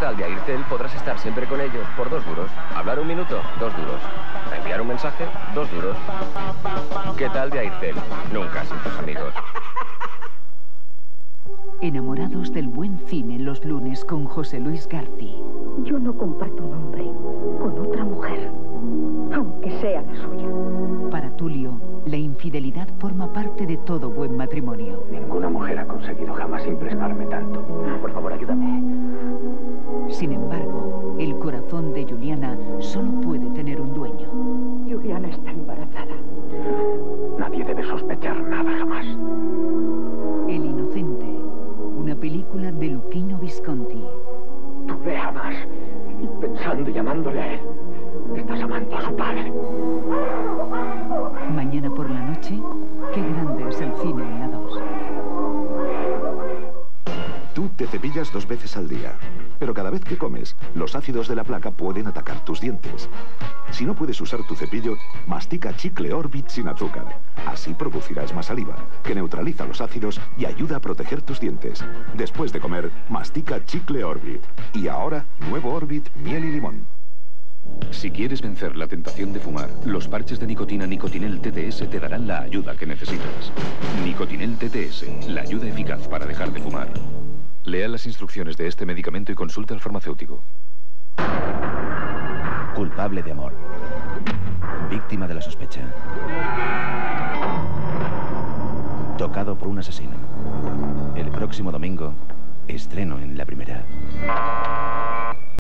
tal de Airtel podrás estar siempre con ellos por 2 duros. Hablar un minuto, 2 duros. Enviar un mensaje, 2 duros. ¿Qué tal de Airtel? Nunca sin tus amigos. Enamorados del buen cine los lunes con José Luis García. Yo no comparto un hombre con otra mujer, aunque sea la suya. Para Tulio, la infidelidad forma parte de todo buen matrimonio. Ninguna mujer ha conseguido jamás impresionarme tanto. Por favor, ayúdame. Sin embargo, el corazón de Juliana solo puede tener un dueño. Juliana está embarazada. Nadie debe sospechar nada jamás. El inocente, una película de Luchino Visconti. Tú le amas, y pensando y llamándole a él, estás amando a su padre. Mañana por la noche, qué grande es el cine en la 2. Tú te cepillas 2 veces al día, pero cada vez que comes, los ácidos de la placa pueden atacar tus dientes. Si no puedes usar tu cepillo, mastica chicle Orbit sin azúcar. Así producirás más saliva, que neutraliza los ácidos y ayuda a proteger tus dientes. Después de comer, mastica chicle Orbit. Y ahora, nuevo Orbit, miel y limón. Si quieres vencer la tentación de fumar, los parches de nicotina Nicotinell TTS te darán la ayuda que necesitas. Nicotinell TTS, la ayuda eficaz para dejar de fumar. Lea las instrucciones de este medicamento y consulte al farmacéutico. Culpable de amor. Víctima de la sospecha. Tocado por un asesino. El próximo domingo, estreno en La Primera.